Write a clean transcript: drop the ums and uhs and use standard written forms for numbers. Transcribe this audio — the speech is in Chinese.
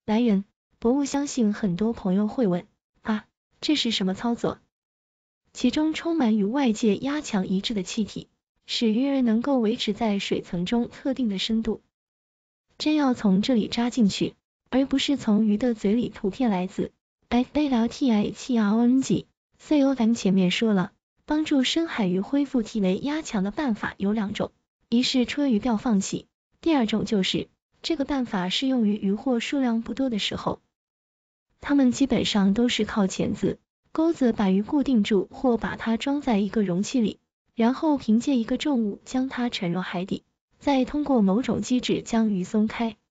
来源：博物。相信很多朋友会问啊，这是什么操作？其中充满与外界压强一致的气体，使鱼儿能够维持在水层中特定的深度。针要从这里扎进去，而不是从鱼的嘴里图片来自 FALTICRONG。CO 咱们前面说了，帮助深海鱼恢复体内压强的办法有2种，一是戳鱼钓放气，第2种就是这个办法适用于鱼货数量不多的时候，它们基本上都是靠钳子、钩子把鱼固定住，或把它装在一个容器里，然后凭借一个重物将它沉入海底，再通过某种机制将鱼松开。